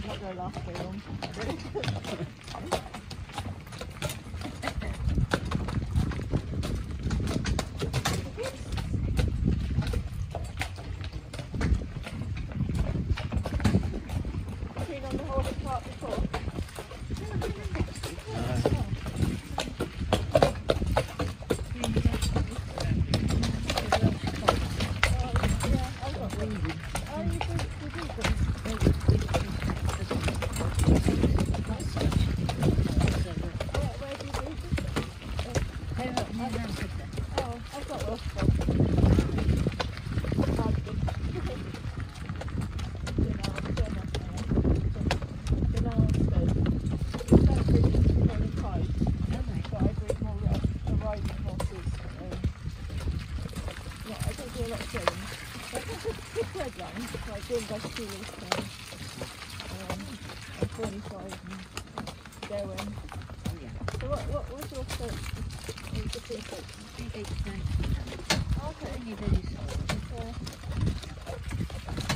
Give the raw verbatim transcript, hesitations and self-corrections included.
not going to last very long. Been on the horse park before? Doing by school, um, and twenty-five and going. Oh yeah. So what, what was your search? What was the people? I think it's nice. Okay. Only very soft. Yeah.